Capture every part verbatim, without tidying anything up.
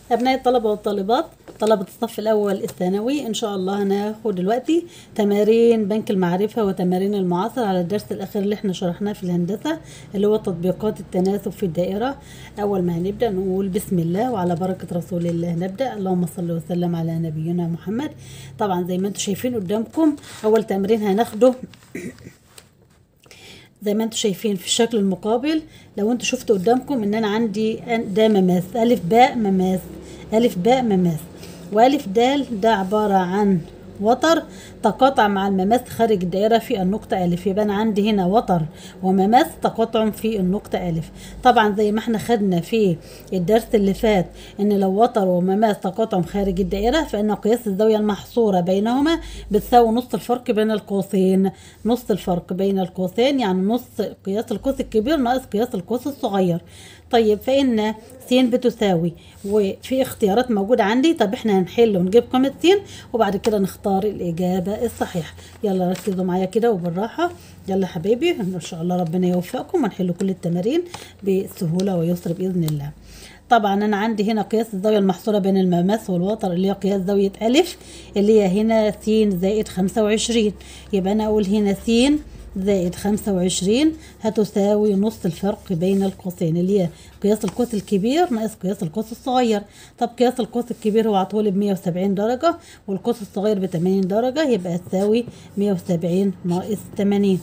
أبناء الطلبة والطالبات، طلبة الصف الأول الثانوي، إن شاء الله هناخد دلوقتي تمارين بنك المعرفة وتمارين المعاصر على الدرس الأخير اللي احنا شرحناه في الهندسة، اللي هو تطبيقات التناسب في الدائرة. أول ما هنبدأ نقول بسم الله وعلى بركة رسول الله نبدأ. اللهم صل وسلم على نبينا محمد. طبعا زي ما انتم شايفين قدامكم أول تمرين هناخده زي ما انتم شايفين في الشكل المقابل. لو انتم شفتوا قدامكم ان انا عندي ده مماس، الف باء مماس، الف باء مماس، والف دال ده عبارة عن وتر تقاطع مع المماس خارج الدائرة في النقطة ألف. يبقى أنا عندي هنا وتر ومماس تقاطع في النقطة ألف. طبعا زي ما احنا خدنا في الدرس اللي فات إن لو وتر ومماس تقاطع خارج الدائرة فإن قياس الزاوية المحصورة بينهما بتساوي نص الفرق بين القوسين. نص الفرق بين القوسين يعني نص قياس القوس الكبير ناقص قياس القوس الصغير. طيب فإن س بتساوي، وفي اختيارات موجودة عندي. طب احنا هنحل ونجيب قيمة س وبعد كده نختار الإجابة الصحيحة. يلا ركزوا معايا كده وبالراحة. يلا حبايبي ان شاء الله ربنا يوفقكم ونحل كل التمارين بسهولة ويسر بإذن الله. طبعا انا عندي هنا قياس الزاوية المحصورة بين المماس والوتر اللي هي قياس زاوية ألف اللي هي هنا س زائد خمسة وعشرين. يبقى انا اقول هنا س زائد خمسة وعشرين هتساوي نص الفرق بين القوسين اللي هي قياس القوس الكبير ناقص قياس القوس الصغير. طب قياس القوس الكبير هو عطولي ب مية وسبعين درجة والقوس الصغير ب ثمانين درجة، يبقى هتساوي مية وسبعين ناقص ثمانين،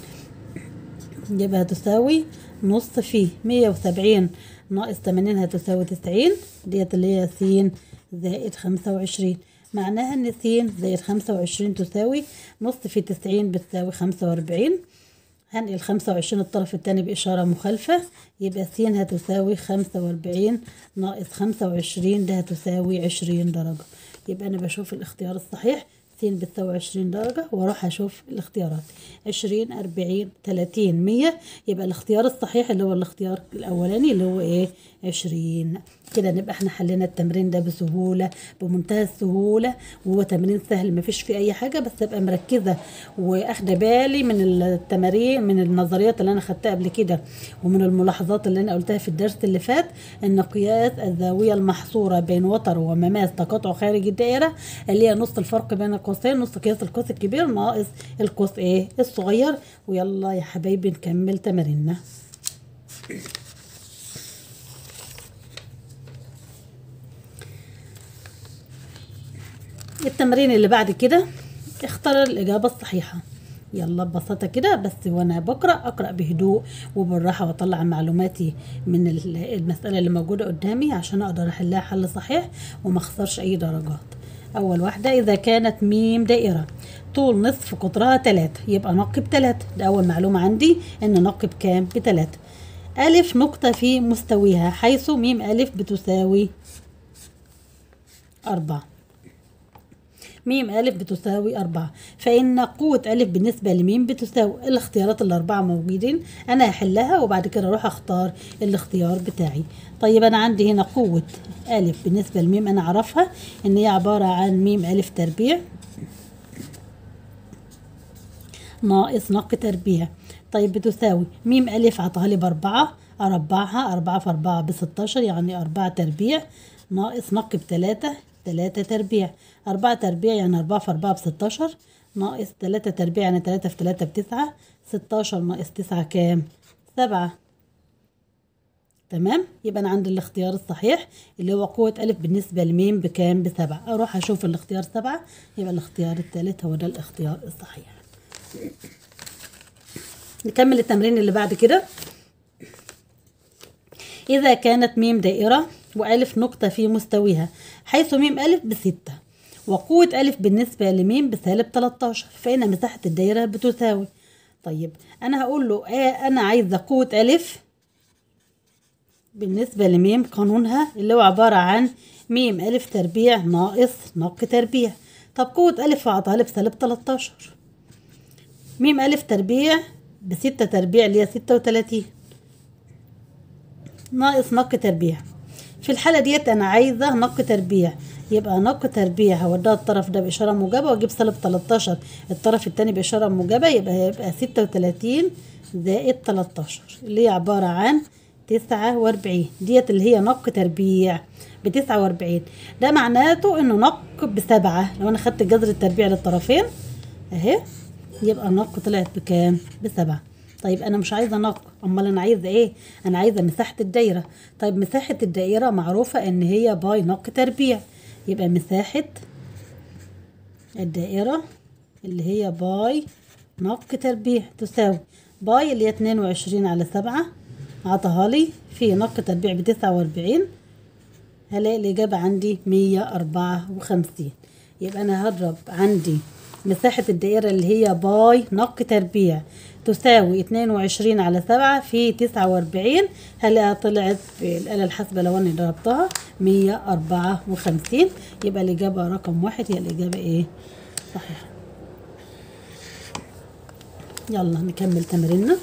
يبقى هتساوي نص في مية وسبعين ناقص ثمانين هتساوي تسعين. ديت اللي هي س زائد خمسة وعشرين. معناها ان س زائد خمسة وعشرين تساوي نص في تسعين بتساوي خمسة وأربعين. هنقل خمسة وعشرين الطرف الثاني بإشارة مخالفة، يبقى س هتساوي خمسة وأربعين ناقص خمسة وعشرين ده هتساوي عشرين درجة. يبقى أنا بشوف الاختيار الصحيح س بتساوي عشرين درجة واروح اشوف الاختيارات عشرين أربعين ثلاثين مية. يبقى الاختيار الصحيح اللي هو الاختيار الاولاني اللي هو ايه عشرين. كده نبقى احنا حلينا التمرين ده بسهولة بمنتهى السهولة، وهو تمرين سهل مفيش فيه اي حاجة، بس ابقى مركزة واخده بالي من التمارين من النظريات اللي انا خدتها قبل كده ومن الملاحظات اللي انا قلتها في الدرس اللي فات ان قياس الزاوية المحصورة بين وتر ومماس تقاطع خارج الدائرة اللي هي نص الفرق بين القوسين نص قياس القوس الكبير ناقص القوس ايه الصغير. ويلا يا حبايبي نكمل تماريننا. التمرين اللي بعد كده اختار الإجابة الصحيحة. يلا ببساطة كده بس وانا بقرأ اقرأ بهدوء وبالراحة واطلع معلوماتي من المسألة اللي موجودة قدامي عشان اقدر احلها حل صحيح وما اخسرش اي درجات. اول واحدة اذا كانت ميم دائرة طول نصف قطرها تلاتة يبقى نقب تلاتة. ده اول معلومة عندي ان نقب كام بتلاتة. الف نقطة في مستويها حيث ميم الف بتساوي أربعة. ميم ألف بتساوي أربعة، فإن قوة ألف بالنسبة لميم بتساوي الاختيارات الأربعة موجودين. أنا هحلها وبعد كده أروح أختار الاختيار بتاعي. طيب أنا عندي هنا قوة ألف بالنسبة لميم أنا أعرفها إن هي عبارة عن ميم ألف تربيع ناقص نق تربيع. طيب بتساوي ميم ألف عطاها لي بأربعة أربعها أربعة في أربعة بستاشر يعني أربعة تربيع ناقص نق بتلاتة تلاتة تربيع. أربعة تربيع يعني أربعة في أربعة بستاشر ناقص تلاتة تربيع يعني تلاتة في تلاتة بتسعة. ستاشر ناقص تسعة كام؟ سبعة. تمام. يبقى أنا عندي الاختيار الصحيح اللي هو قوة ألف بالنسبة لميم بكام؟ بسبعة. أروح أشوف الاختيار سبعة، يبقى الاختيار الثالث هو ده الاختيار الصحيح. نكمل التمرين اللي بعد كده. إذا كانت ميم دائرة وألف نقطة في مستويها حيث ميم ألف بستة وقوة ألف بالنسبة لميم بسالب تلاتاشر فإن مساحة الدائرة بتساوي. طيب أنا هقول له آه أنا عايزة قوة ألف بالنسبة لميم قانونها اللي هو عبارة عن ميم ألف تربيع ناقص نق تربيع. طب قوة ألف هعطيها لي بسالب تلاتاشر. ميم ألف تربيع بستة تربيع اللي هي ستة وتلاتين ناقص نق تربيع. في الحالة ديت أنا عايزة نق تربيع، يبقى نق تربيع هوديها الطرف ده بإشارة موجبة وأجيب سالب تلاتاشر الطرف التاني بإشارة موجبة يبقى هيبقى ستة وتلاتين زائد تلاتاشر اللي هي عبارة عن تسعة وأربعين. ديت اللي هي نق تربيع بتسعة واربعين، ده معناته انه نق بسبعة. لو انا خدت جذر التربيع للطرفين اهي يبقى النق طلعت بكام؟ بسبعة. طيب انا مش عايزه نق، امال انا عايزه ايه؟ انا عايزه مساحه الدايره. طيب مساحه الدائره معروفه ان هي باي نق تربيع، يبقى مساحه الدائره اللي هي باي نق تربيع تساوي باي اللي هي اتنين وعشرين على سبعة عطاها لي في نق تربيع بتسعة واربعين، هلاقي الاجابه عندي مية اربعة وخمسين. يبقى انا هضرب عندي مساحة الدائرة اللي هي باي نق تربيع تساوي اتنين وعشرين على سبعة في تسعة واربعين، هلاقيها طلعت في الآلة الحاسبة لو انا ضربتها مية اربعة وخمسين. يبقى الإجابة رقم واحد هي الإجابة ايه؟ صحيحة. يلا نكمل تمريننا.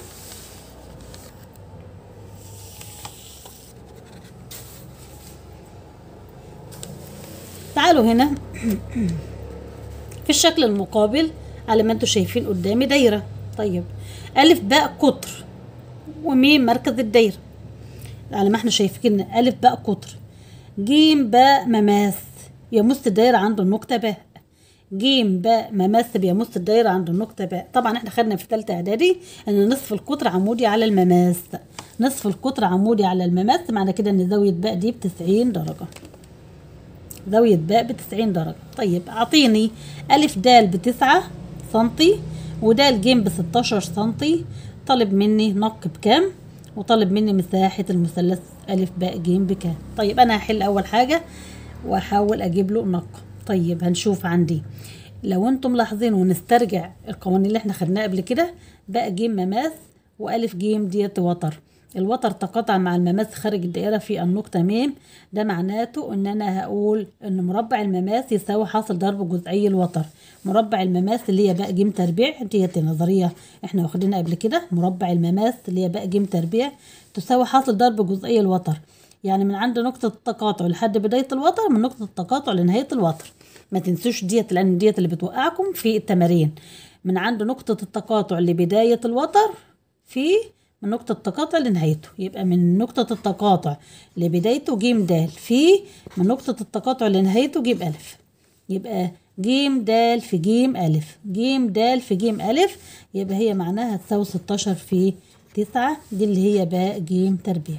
تعالوا هنا في الشكل المقابل على ما انتوا شايفين قدامي دايرة. طيب ألف باء قطر وميم مركز الدايرة، على ما احنا شايفين ألف باء قطر، جيم باء مماس يمس الدايرة عند النقطة باء، جيم باء مماس بيمس الدايرة عند النقطة باء. طبعا احنا خدنا في ثالثة اعدادي ان نصف القطر عمودي على المماس، نصف القطر عمودي على المماس، معنى كده ان زاوية باء دي بتسعين درجة، زاوية باء بتسعين درجة. طيب اعطيني ألف دال بتسعة سنتي ودال جيم بستاشر سنتي، طالب مني نق بكام وطالب مني مساحة المثلث ألف باء جيم بكام. طيب أنا هحل أول حاجة وأحاول أجيب له نق. طيب هنشوف عندي لو انتم ملاحظين ونسترجع القوانين اللي احنا خدناها قبل كده، باء جيم مماس وألف جيم ديت وتر، الوتر تقاطع مع المماس خارج الدائرة في النقطة ميم، ده معناته ان انا هقول ان مربع المماس يساوي حاصل ضرب جزئي الوتر. مربع المماس اللي هي باء جيم تربيع ديت نظرية احنا واخدينها قبل كده، مربع المماس اللي هي باء جيم تربيع تساوي حاصل ضرب جزئي الوتر، يعني من عند نقطة التقاطع لحد بداية الوتر، من نقطة التقاطع لنهاية الوتر. ما تنسوش ديت لان ديت اللي بتوقعكم في التمارين، من عند نقطة التقاطع لبداية الوتر في من نقطة التقاطع لنهايته، يبقى من نقطة التقاطع لبدايته جيم دال في من نقطة التقاطع لنهايته جيم ألف، يبقى جيم دال في جيم ألف، جيم دال في جيم ألف، يبقى هي معناها تساوي ستاشر في تسعة، دي اللي هي باء جيم تربيع.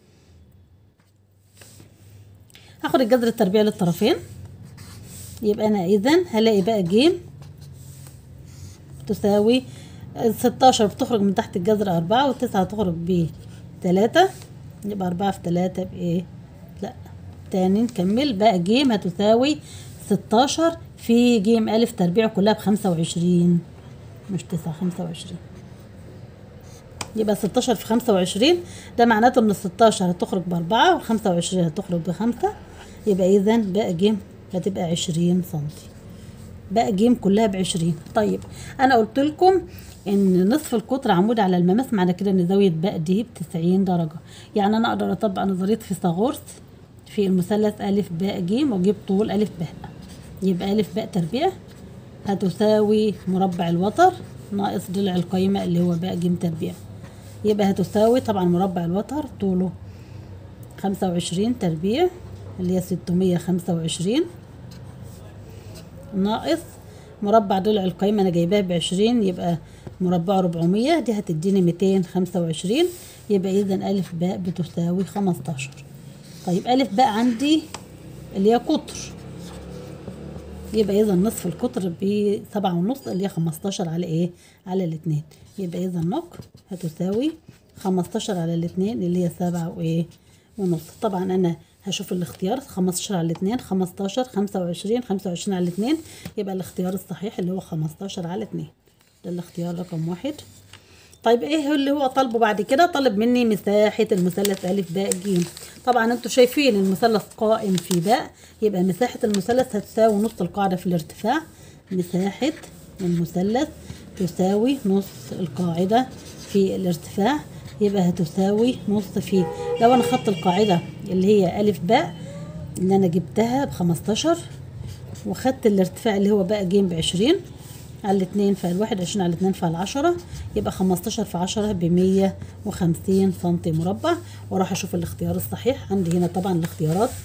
هاخد الجذر التربيع للطرفين، يبقى أنا إذن هلاقي باء جيم تساوي ستاشر بتخرج من تحت الجذر أربعة والتسعة تخرج بتلاتة، يبقى أربعة في تلاتة بإيه؟ لأ تاني نكمل، باء جيم هتساوي ستاشر في جيم ألف تربيع كلها بخمسة وعشرين مش تسعة، خمسة وعشرين، يبقى ستاشر في خمسة وعشرين، ده معناته إن الستاشر هتخرج بأربعة والخمسة وعشرين هتخرج بخمسة، يبقى إذن باء جيم هتبقى عشرين سنتي، باء جيم كلها بعشرين. طيب أنا قلت لكم ان نصف القطر عمود على المماس، معنى كده ان زاويه باء دي بتسعين درجه، يعني انا اقدر اطبق نظريه فيثاغورس في المثلث الف باء جيم واجيب طول الف باء، يبقى الف باء تربيع هتساوي مربع الوتر ناقص ضلع القايمه اللي هو باء جيم تربيع، يبقى هتساوي طبعا مربع الوتر طوله خمسة وعشرين تربيع اللي هي ستمية خمسة وعشرين ناقص مربع ضلع القايمة أنا جايباها بعشرين، يبقى مربع ربعمية، دي هتديني ميتين خمسة وعشرين، يبقى إذا ألف باء بتساوي خمستاشر. طيب ألف باء عندي اللي هي قطر، يبقى إذا نصف القطر بسبعة ونص اللي هي خمستاشر على إيه؟ على الاتنين، يبقى إذا نق هتساوي خمستاشر على الاتنين اللي هي سبعة وإيه؟ ونص. طبعا أنا هشوف الاختيار خمستاشر على الاتنين، خمستاشر، خمسة وعشرين، خمسة وعشرين على الاتنين، يبقى الاختيار الصحيح اللي هو خمستاشر على اتنين، ده الاختيار رقم واحد. طيب ايه اللي هو طالبه بعد كده؟ طالب مني مساحة المثلث ألف باء جيم. طبعا انتوا شايفين المثلث قائم في باء، يبقى مساحة المثلث هتساوي نص القاعدة في الارتفاع، مساحة المثلث تساوي نص القاعدة في الارتفاع، يبقى هتساوي نص في، لو انا خدت القاعدة اللي هي ألف باء اللي انا جبتها بخمستاشر وخدت الارتفاع اللي هو باء جيم بعشرين على الاتنين فالواحد عشرين على الاتنين فالعشرة، يبقى خمستاشر في عشرة بمية وخمسين سنتي مربع، واروح اشوف الاختيار الصحيح. عندي هنا طبعا الاختيارات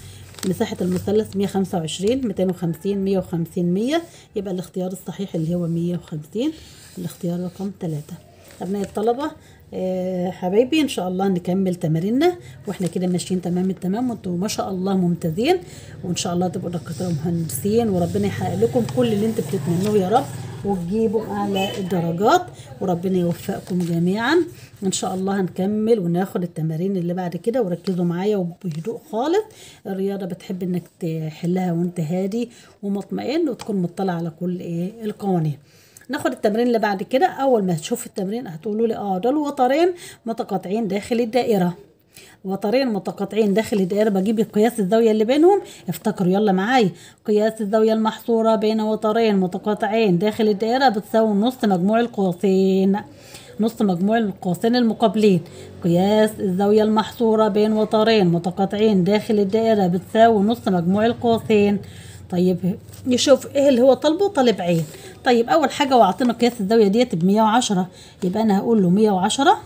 مساحة المثلث مية خمسة وعشرين، ميتين وخمسين، مية وخمسين، مية، يبقى الاختيار الصحيح اللي هو مية وخمسين، الاختيار رقم ثلاثة. أبناء الطلبة آه حبايبي ان شاء الله نكمل تماريننا واحنا كده ماشيين تمام التمام، وانتم ما شاء الله ممتازين، وان شاء الله تبقوا دكاتره مهندسين، وربنا يحقق لكم كل اللي انتم بتتمنوه يا رب، وتجيبوا اعلى الدرجات، وربنا يوفقكم جميعا. ان شاء الله هنكمل وناخد التمارين اللي بعد كده، وركزوا معايا وبهدوء خالص. الرياضه بتحب انك تحلها وانت هادي ومطمئن، وتكون مطلع على كل ايه القوانين. ناخد التمرين اللي بعد كده. اول ما تشوف التمرين هتقولوا لي اه دول وترين متقاطعين داخل الدائره. وترين متقاطعين داخل الدائره، بجيب قياس الزاويه اللي بينهم. افتكروا يلا معايا، قياس الزاويه المحصوره بين وترين متقاطعين داخل الدائره بتساوي نص مجموع القوسين، نص مجموع القوسين المقابلين. قياس الزاويه المحصوره بين وترين متقاطعين داخل الدائره بتساوي نص مجموع القوسين. طيب نشوف ايه اللي هو طالبه. طالب عين. طيب اول حاجه واعطينا قياس الزاويه ديت ب مية وعشرة، يبقى انا هقول له مية وعشرة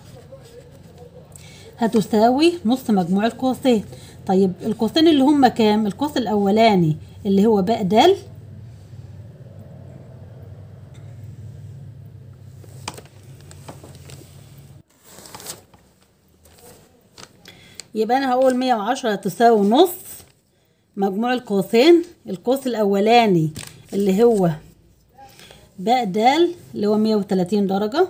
هتساوي نص مجموع القوسين. طيب القوسين اللي هم كام؟ القوس الاولاني اللي هو باء د، يبقى انا هقول مية وعشرة تساوي نص مجموع القوسين. القوس الاولاني اللي هو باء د اللي هو مية وتلاتين درجة،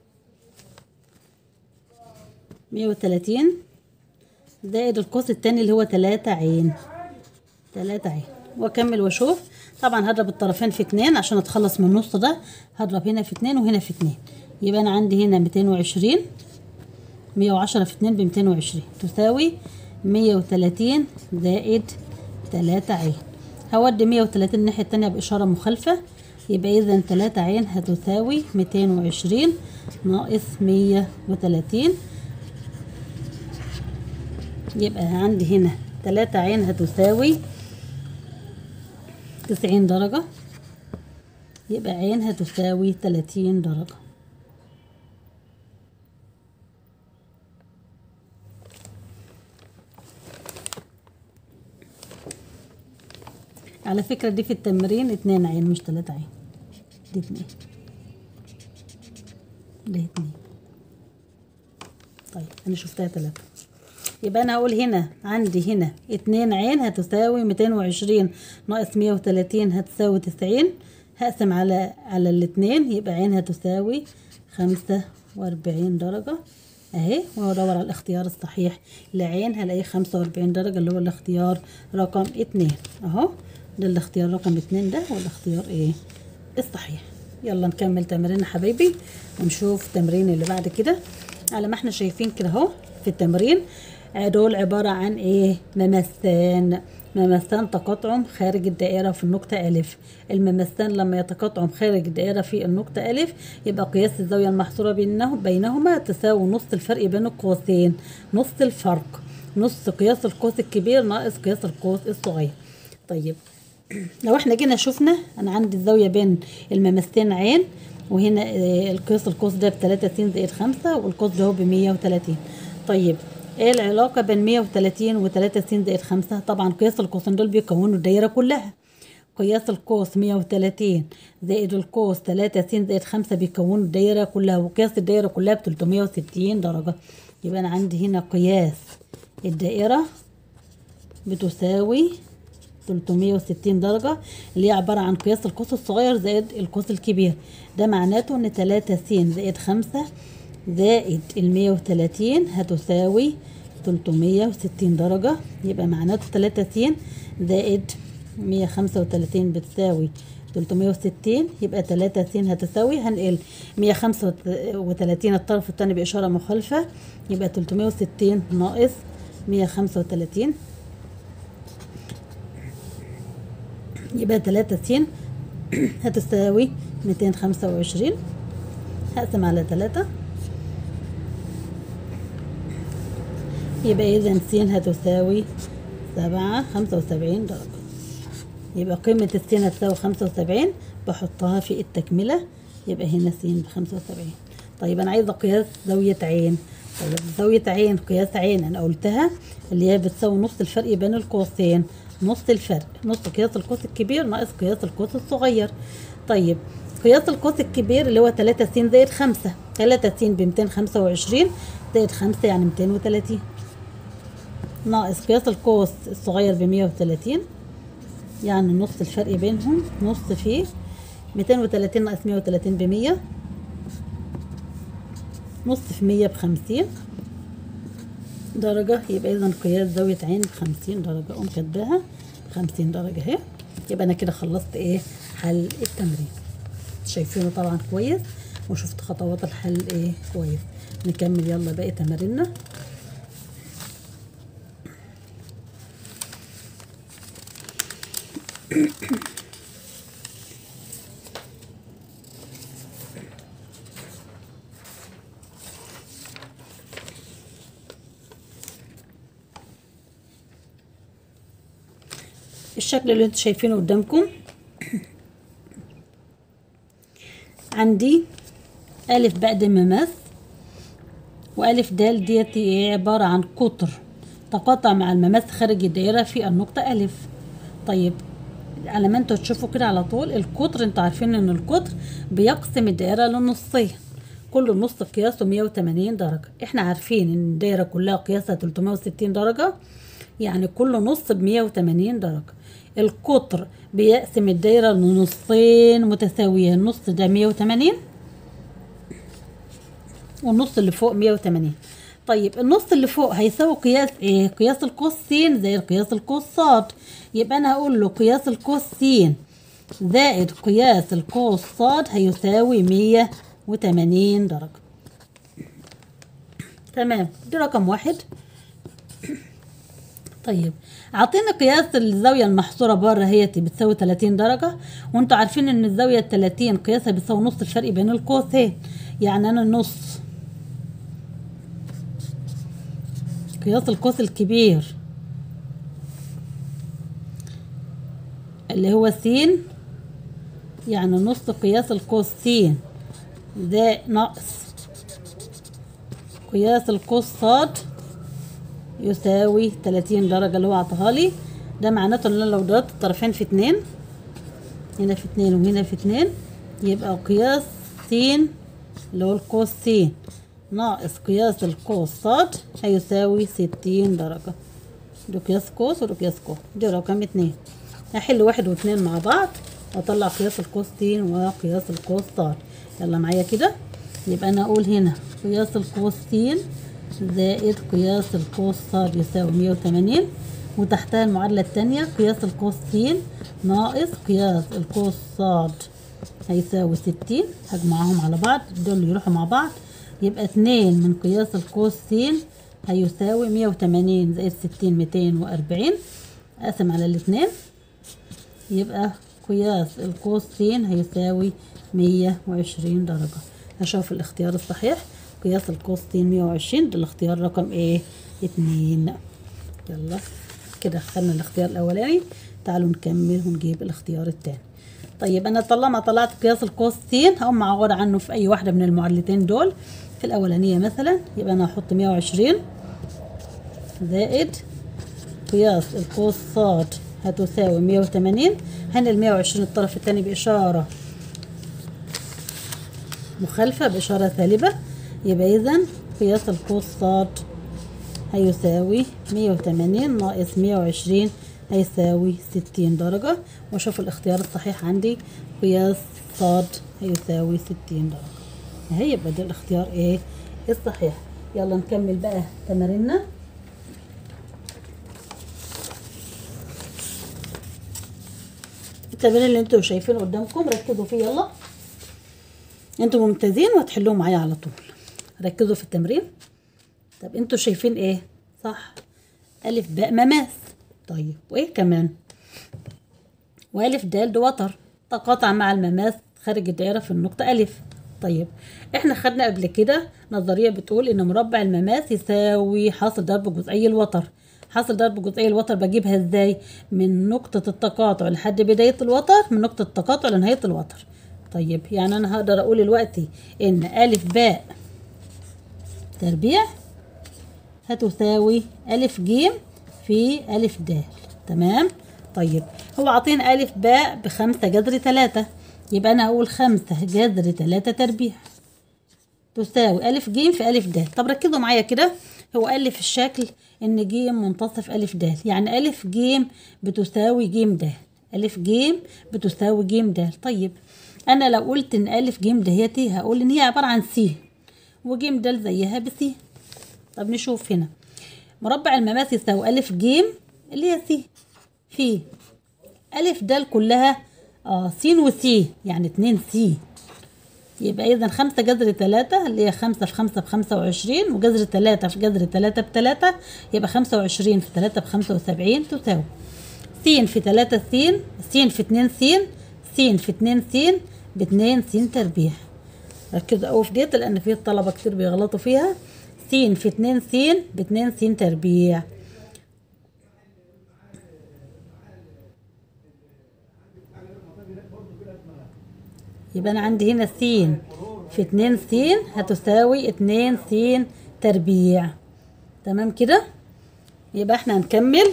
مية وتلاتين زائد القوس التاني اللي هو تلاتة عين، تلاتة عين. واكمل واشوف. طبعا هضرب الطرفين في اتنين عشان اتخلص من النص ده، هضرب هنا في اتنين وهنا في اتنين، يبقى انا عندي هنا ميتين وعشرين، مية وعشرة في اتنين بميتين وعشرين تساوي مية وتلاتين زائد تلاتة عين. هودي مية وتلاتين الناحية التانية بإشارة مخالفة، يبقى إذا تلاتة عين هتساوي ميتين وعشرين ناقص مية وتلاتين، يبقى عندي هنا تلاتة عين هتساوي تسعين درجة، يبقى عين هتساوي تلاتين درجة. على فكرة دي في التمرين اتنين عين مش تلاتة عين، دي اتنين، دي اتنين. طيب انا شفتها تلاتة، يبقى انا هقول هنا عندي هنا اتنين عين هتساوي ميتين وعشرين ناقص مية وتلاتين هتساوي تسعين، هقسم على على الاتنين يبقى عين هتساوي خمسة واربعين درجة اهي، وادور على الاختيار الصحيح لعين هلاقيه خمسة واربعين درجة اللي هو الاختيار رقم اتنين اهو، ده الاختيار رقم اتنين ده هو الاختيار ايه الصحيح. يلا نكمل تمرين حبايبي ونشوف التمرين اللي بعد كده. على ما احنا شايفين كده اهو في التمرين دول عبارة عن ايه؟ ممسان. ممسان تقاطعهم خارج الدائرة في النقطة ألف. الممسان لما يتقاطعهم خارج الدائرة في النقطة ألف يبقى قياس الزاوية المحصورة بينهم بينهما تساوي نص الفرق بين القوسين، نص الفرق، نص قياس القوس الكبير ناقص قياس القوس الصغير. طيب لو احنا جينا شفنا انا عندي الزاوية بين الممسين عين، وهنا القياس القوس ده بتلاتة س زائد خمسة، والقوس ده هو بمية وتلاتين. طيب ايه العلاقة بين مية وتلاتين وتلاتة س زائد خمسة؟ طبعا قياس القوسين دول بيكونوا الدايرة كلها. قياس القوس مية وتلاتين زائد القوس تلاتة س زائد خمسة بيكونوا الدايرة كلها، وقياس الدايرة كلها ب تلتمية وستين درجة. يبقى انا عندي هنا قياس الدائرة بتساوي تلتمية وستين درجة، اللي هي عبارة عن قياس القوس الصغير زائد القوس الكبير. ده معناته ان تلاتة س زائد خمسة زائد المية وتلاتين هتساوي تلتمية وستين درجة. يبقى معناته تلاتة س زائد مية خمسة وتلاتين بتساوي تلتمية وستين، يبقى تلاتة س هتساوي هنقل مية خمسة وتلاتين الطرف الثاني بإشارة مخالفة، يبقى تلتمية وستين ناقص مية خمسة وتلاتين، يبقى تلاتة س هتساوي ميتين خمسة وعشرين. هقسم على تلاتة، يبقى إذا س هتساوي سبعة خمسة وسبعين درجة. يبقى قيمة الس هتساوي خمسة وسبعين، بحطها في التكملة، يبقى هنا س بخمسة وسبعين. طيب أنا عايزة قياس زاوية عين. طيب زاوية عين قياس عين أنا قلتها اللي هي بتساوي نص الفرق بين القوسين. نص الفرق، نص قياس القوس الكبير ناقص قياس القوس الصغير. طيب قياس القوس الكبير اللي هو تلاتة س زائد خمسة، تلاتة س ب ميتين وخمسة وعشرين زائد خمسة يعني ميتين وتلاتين، ناقص قياس القوس الصغير ب مية وتلاتين، يعني نص الفرق بينهم، نص فيه ميتين وتلاتين ناقص مية وتلاتين ب مية، نص في مية بخمسين درجة. يبقى إذا قياس زاوية عين بخمسين درجة، أقوم كاتباها بخمسين درجة أهي. يبقى أنا كده خلصت إيه حل التمرين، شايفينه طبعا كويس وشفت خطوات الحل إيه كويس. نكمل يلا باقي تماريننا. الشكل اللي انتوا شايفينه قدامكم عندي ألف باء د مماس وألف د ديت عبارة عن قطر تقاطع مع المماس خارج الدائرة في النقطة ألف. طيب على ما انتوا تشوفوا كده على طول، القطر انتوا عارفين ان القطر بيقسم الدائرة لنصين، كل نص قياسه مية وتمانين درجة. احنا عارفين ان الدائرة كلها قياسها تلتمية وستين درجة، يعني كل نص ب مية وتمانين درجة. القطر بيقسم الدائرة لنصين متساويين، النص ده مية وتمانين والنص اللي فوق مية وتمانين. طيب النص اللي فوق هيساوي قياس ايه؟ قياس القوس س زائد قياس القوس ص. يبقى انا هقول له قياس القوس س زائد قياس القوس ص هيساوي مية وتمانين درجة. تمام، دي رقم واحد. طيب اعطينا قياس الزاوية المحصورة بره هي بتساوي تلاتين درجة، وانتوا عارفين ان الزاوية التلاتين قياسها بتساوي نص الفرق بين القوسين، يعني انا نص قياس القوس الكبير اللي هو س، يعني نص قياس القوس س ده ناقص قياس القوس ص يساوي تلاتين درجة اللي هو عطاها لي. ده معناته ان انا لو ضربت الطرفين في اتنين، هنا في اتنين وهنا في اتنين، يبقى قياس س اللي هو القوس س ناقص قياس القوس ص هيساوي ستين درجة. ده قياس قوس وده قياس قوس، دي رقم اتنين. هحل واحد واتنين مع بعض واطلع قياس القوس س وقياس القوس ص. يلا معايا كده. يبقى انا اقول هنا قياس القوس س زائد قياس القوس ص يساوي مية وتمانين، وتحتها المعادلة التانية قياس القوس س ناقص قياس القوس ص هيساوي ستين. هجمعهم على بعض، دول يروحوا مع بعض، يبقى اتنين من قياس القوس س هيساوي مية وتمانين زائد ستين ميتين وأربعين، اقسم على الاتنين يبقى قياس القوس س هيساوي مية وعشرين درجة. هشوف الاختيار الصحيح، قياس القوس س مية وعشرين، ده الاختيار رقم ايه؟ اتنين. يلا كده خدنا الاختيار الاولاني، تعالوا نكمل ونجيب الاختيار التاني. طيب انا طالما طلعت قياس القوس س هقوم معوض عنه في اي واحدة من المعادلتين دول. في الاولانية مثلا يبقى انا هحط مية وعشرين زائد قياس القوس ص هتساوي مية وتمانين، هنقل مية وعشرين الطرف التاني بإشارة مخالفة بإشارة سالبة، يبقى إذا قياس القوس ص هيساوي مية وتمانين ناقص مية وعشرين هيساوي ستين درجة. وأشوف الاختيار الصحيح عندي قياس ص هيساوي ستين درجة. اهي يبقى ده الاختيار ايه الصحيح. يلا نكمل بقى تماريننا. التمرين اللي انتوا شايفينه قدامكم ركزوا فيه، يلا انتوا ممتازين وهتحلوه معايا على طول. ركزوا في التمرين. طب انتوا شايفين ايه؟ صح، الف باء مماس. طيب وايه كمان؟ والف دال وتر تقاطع مع المماس خارج الدائرة في النقطة ألف. طيب احنا خدنا قبل كده نظرية بتقول ان مربع المماس يساوي حاصل ضرب جزئي الوتر. حاصل ضرب جزئي الوتر بجيبها ازاي؟ من نقطة التقاطع لحد بداية الوتر، من نقطة التقاطع لنهاية الوتر. طيب يعني انا هقدر اقول دلوقتي ان الف باء تربيع هتساوي الف ج في الف د. تمام، طيب هو عاطين ألف باء بخمسة جذر تلاتة، يبقى أنا هقول خمسة جذر تلاتة تربيع تساوي ألف ج في ألف د. طب ركزوا معايا كده، هو قال لي في الشكل إن ج منتصف ألف د، يعني ألف ج بتساوي ج د، ألف ج بتساوي ج د. طيب أنا لو قلت إن ألف ج دهيتي هقول إن هي عبارة عن س، وج د زيها بس. طب نشوف هنا، مربع المماس يساوي ألف ج اللي هي س في ألف د كلها اه س وس، يعني اتنين س. يبقى إذا خمسة جذر تلاتة اللي هي خمسة في خمسة بخمسة وعشرين، وجذر تلاتة في جذر تلاتة بتلاتة، يبقى خمسة وعشرين في تلاتة بخمسة وسبعين تساوي س في تلاتة س، س في اتنين س، س في اتنين س باتنين س تربيع. ركزوا أوي في ديت لأن في الطلبة كتير بيغلطوا فيها. س في اتنين س باتنين س تربيع. يبقى أنا عندي هنا س في اتنين س هتساوي اتنين س تربيع. تمام كده؟ يبقى احنا هنكمل.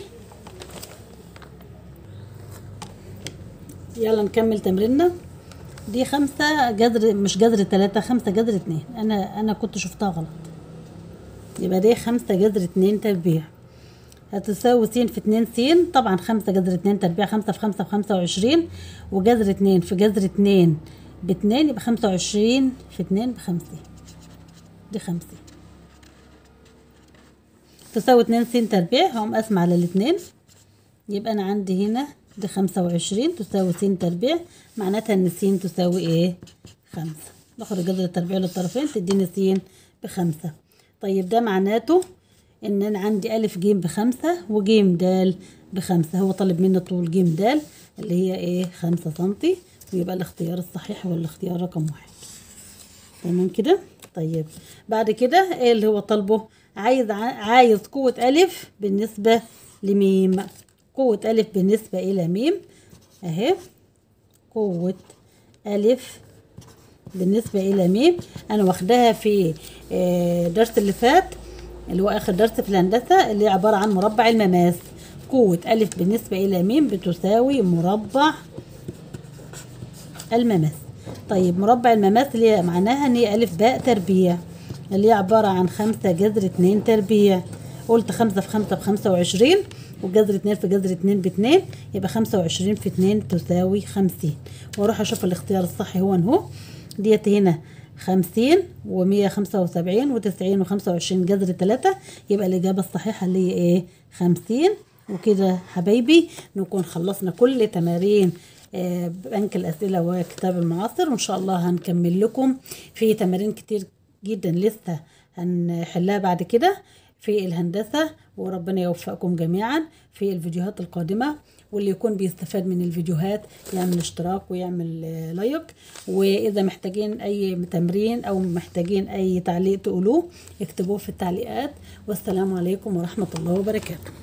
يلا نكمل تمريننا. دي خمسة جذر مش جذر تلاتة، خمسة جذر اتنين، أنا أنا كنت شفتها غلط. يبقى دي خمسة جذر اتنين تربيع هتساوي س في اتنين س. طبعا خمسة جذر اتنين تربيع خمسة في خمسة بخمسة وعشرين، وجذر اتنين في جذر اتنين باتنين، يبقى خمسة وعشرين في اتنين بخمسة، دي خمسة تساوي اتنين س تربيع. هقوم أقسم على الاتنين، يبقى أنا عندي هنا دي خمسة وعشرين تساوي س تربيع، معناتها إن س تساوي إيه؟ خمسة. باخد جذر التربيع للطرفين تديني س بخمسة. طيب ده معناته إن أنا عندي ألف ج بخمسة وج د بخمسة. هو طالب مني طول ج د اللي هي إيه؟ خمسة سنتي، ويبقى الاختيار الصحيح هو الاختيار رقم واحد. تمام كده؟ طيب بعد كده إيه اللي هو طالبه؟ عايز عايز قوة ألف بالنسبة لميم. قوة ألف بالنسبة إلى ميم أهي. قوة ألف بالنسبة إلى ميم أنا واخداها في درس اللي فات اللي هو آخر درس في الهندسة، اللي عبارة عن مربع المماس. قوة ألف بالنسبة إلى ميم بتساوي مربع المماس. طيب مربع المماس اللي هي معناها إن هي ألف باء تربيع، اللي هي عبارة عن خمسة جذر اتنين تربيع. قلت خمسة في خمسة بخمسة وعشرين، وجذر اتنين في جذر اتنين باتنين، يبقى خمسة وعشرين في اتنين تساوي خمسين. واروح اشوف الاختيار الصحي هو انهو. ديت هنا خمسين ومية خمسة وسبعين وتسعين وخمسة وعشرين جذر تلاتة، يبقى الإجابة الصحيحة اللي هي ايه؟ خمسين. وكده حبايبي نكون خلصنا كل تمارين بنك الأسئلة وكتاب المعاصر، وإن شاء الله هنكمل لكم في تمارين كتير جدا لسه هنحلها بعد كده في الهندسة. وربنا يوفقكم جميعا في الفيديوهات القادمة، واللي يكون بيستفاد من الفيديوهات يعمل اشتراك ويعمل لايك. وإذا محتاجين أي تمرين أو محتاجين أي تعليق تقولوه اكتبوه في التعليقات. والسلام عليكم ورحمة الله وبركاته.